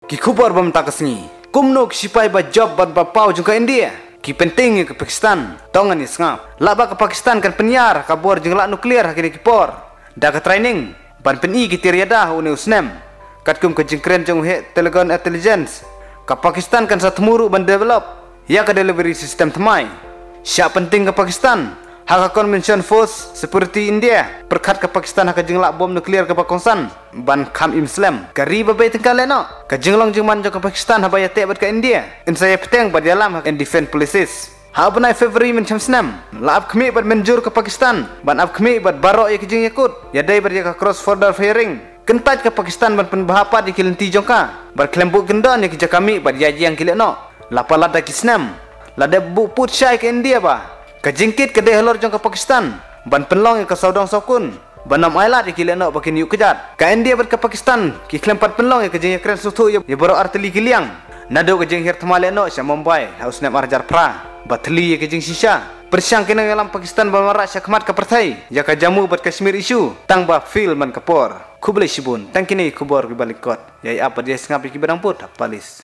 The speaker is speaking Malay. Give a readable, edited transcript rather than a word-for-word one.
Ki kubar bam takasni. Kumno sipai ba job bat ba pau jungka India. Ki penting ke Pakistan. Tongan ni sengap. Laba ke Pakistan kan penyiar kabur jenglak nuklear hakini kipor. Da ke training ban peni ki tiriada une usnem. Kat kum ke jengkren jong he Telegon Intelligence. Ka Pakistan kan satmuru ban develop. Ya ke delivery system temai. Siap penting ke Pakistan. Hak Convention Force seperti India perkat ke Pakistan hak jenglak bom nuklear ke Pakistan ban kam Islam kari babai tengkal leno ke jenglong jengman ke Pakistan habaya tebat ke India in saya peteng pada dalam hak and defend policies ha benai February mencam senam laap kemi bad menjur ke Pakistan ban ap kemi bad barok ya ke jeng yakut ya dai ber ya cross border firing kentat ke Pakistan ban penbahapa di kilenti jongka bar kelembuk gendon ya ke kami bad yaji yang kileno lapalat da kisnam lada bu put syai ke India ba kejingkit ke dehlor jong ke Pakistan ban penlong ke saudong sokun banam ailat ki leno bakin yuk kejat ka India ber ke Pakistan ki klempat penlong ke jeng kren sutu ya baro arteli kiliang nado ke jeng her thamale no sya Mumbai haus nem arjar pra batli ke jeng sisa persyang kena dalam Pakistan ban marak syakmat ke pertai ya ka jamu bat Kashmir issue tang ba fil man kapor kublai sibun tang kini kubor ki balikot ya apa dia sengap ki badang put palis